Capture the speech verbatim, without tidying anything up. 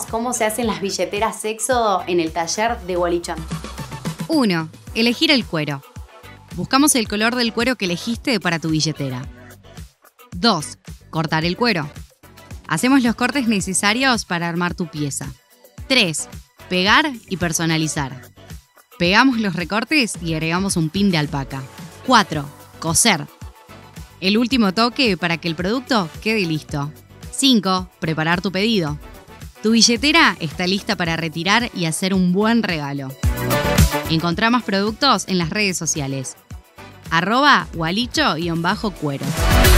cómo se hacen las billeteras Éxodo en el taller de Walichón. uno. Elegir el cuero. Buscamos el color del cuero que elegiste para tu billetera. dos. Cortar el cuero. Hacemos los cortes necesarios para armar tu pieza. tres. Pegar y personalizar. Pegamos los recortes y agregamos un pin de alpaca. cuatro. Coser. El último toque para que el producto quede listo. cinco. Preparar tu pedido. Tu billetera está lista para retirar y hacer un buen regalo. Encontrá más productos en las redes sociales. Arroba gualicho-cuero.